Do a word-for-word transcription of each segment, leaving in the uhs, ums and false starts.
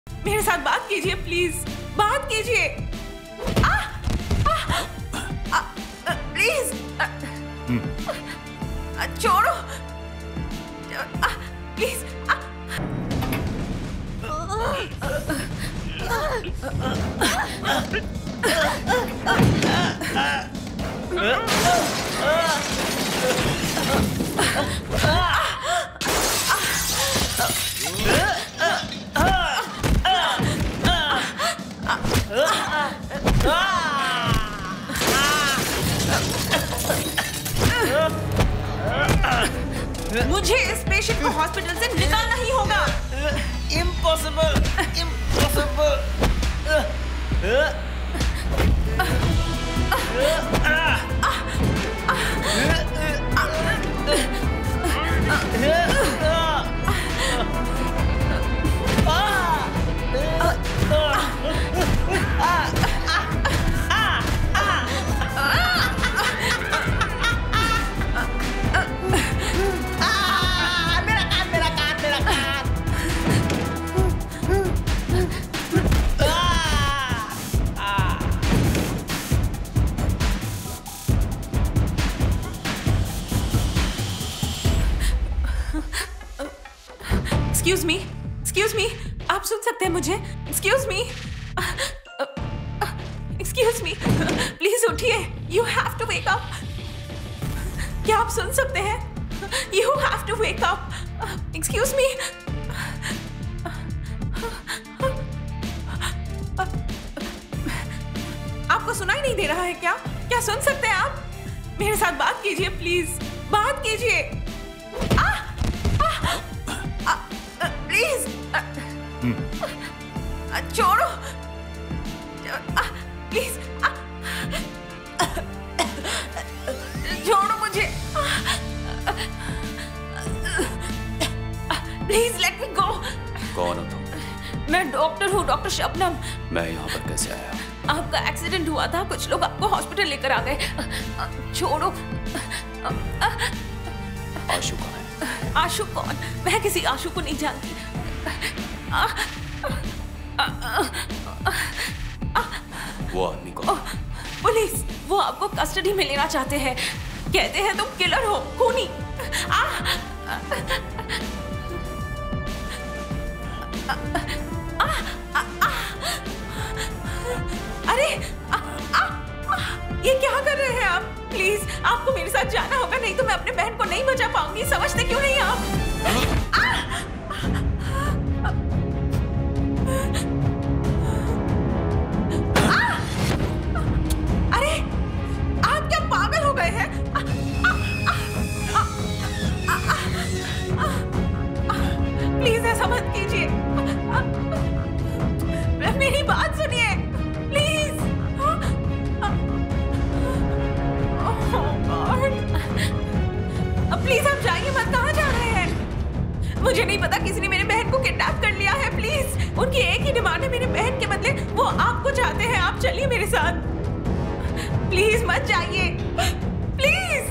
मेरे साथ बात कीजिए प्लीज, बात कीजिए। आ, आ, आ, आ, प्लीज आ, आ, छोड़ो आ, प्लीज आ, मुझे इस पेशेंट को हॉस्पिटल से निकालना ही होगा। Impossible, impossible. Excuse me, excuse me, आप सुन सकते हैं मुझे? Excuse me, excuse me, please उठिए। You have to wake up। क्या आप सुन सकते हैं? You have to wake up। Excuse me। आपको सुनाई नहीं दे रहा है क्या? क्या सुन सकते हैं आप? मेरे साथ बात कीजिए प्लीज, बात कीजिए। प्लीज छोड़ो प्लीज, छोड़ो मुझे प्लीज, लेट मी गो। कौन हो तुम? मैं डॉक्टर हूँ, डॉक्टर शबनम। मैं यहाँ पर कैसे आया? आपका एक्सीडेंट हुआ था, कुछ लोग आपको हॉस्पिटल लेकर आ गए। छोड़ो। आशु कौन है? आशु कौन? मैं किसी आशु को नहीं जानती। आ, आ, आ, आ, वो आदमी कौन? पुलिस, वो आपको कस्टडी में लेना चाहते हैं। कहते हैं तुम किलर हो, खूनी। आ, आ, आ, आ, आ, अरे आ, आ, आ, ये क्या कर रहे हैं आप? प्लीज आपको मेरे साथ जाना होगा, नहीं तो मैं अपने बहन को नहीं बचा पाऊंगी। समझते क्यों नहीं आप? आ, अरे आप क्या पागल हो गए हैं? प्लीज ऐसा मत कीजिए, मेरी बात सुनिए प्लीज। प्लीज आप जाइए मत। कहाँ जा रहे हैं? मुझे नहीं पता, किसी ने मेरी बहन को किडनैप कर लिया है। प्लीज, उनकी एक ही डिमांड है, मेरी बहन के बदले वो आपको चाहते हैं। आप चलिए मेरे साथ, प्लीज मत जाइए प्लीज।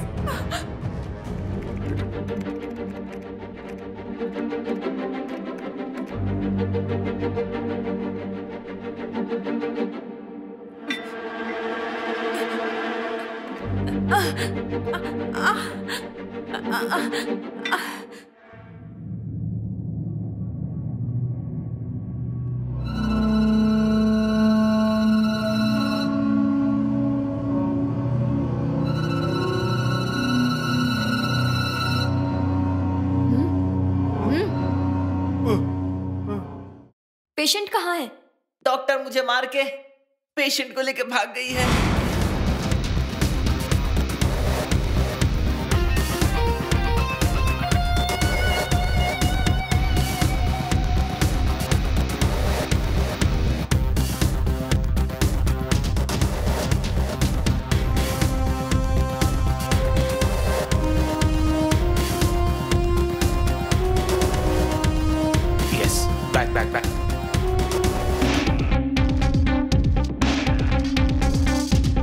पेशेंट कहाँ है? डॉक्टर मुझे मार के पेशेंट को लेकर भाग गई है। Yes, back back back.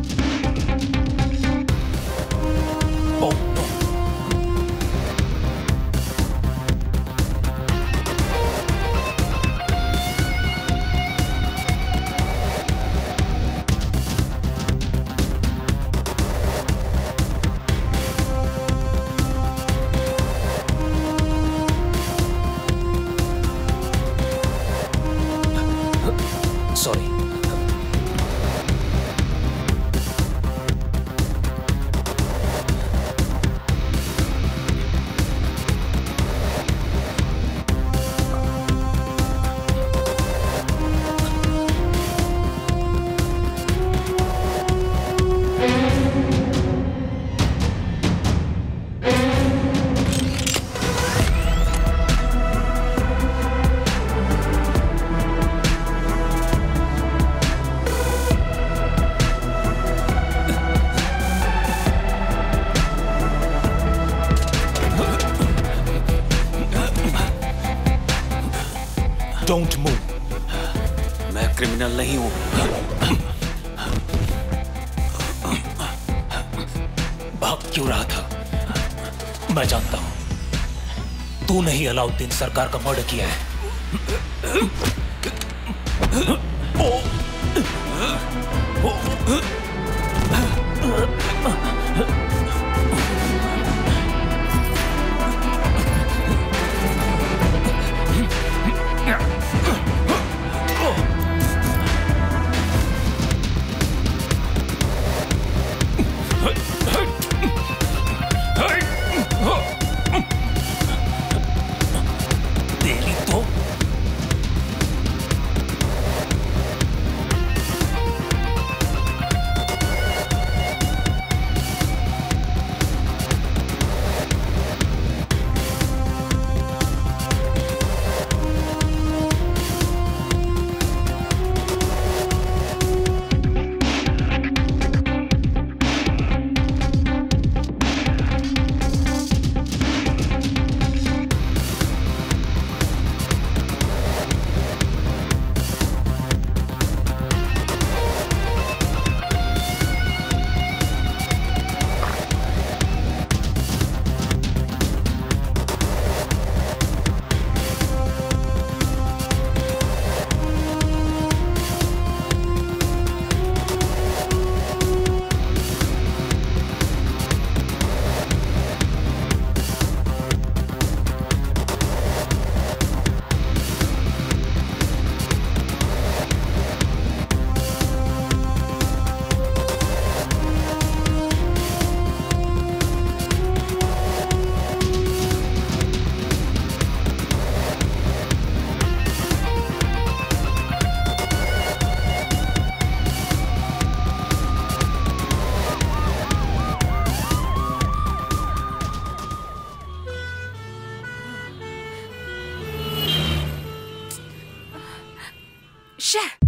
Sorry. Don't move. मैं क्रिमिनल नहीं हूं। भाग क्यों रहा था? मैं जानता हूं तू नहीं अलाउद्दीन सरकार का मर्डर किया है। तेरी तो Shit!